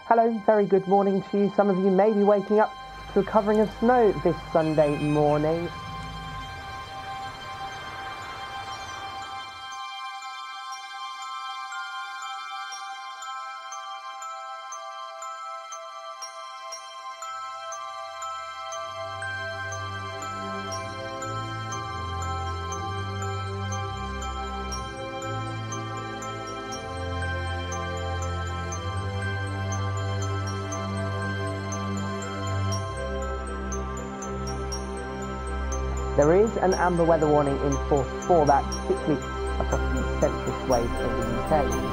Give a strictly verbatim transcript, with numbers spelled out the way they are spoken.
Hello, very good morning to you. Some of you may be waking up to a covering of snow this Sunday morning. There is an amber weather warning in force for that, particularly across the central swathe of the U K.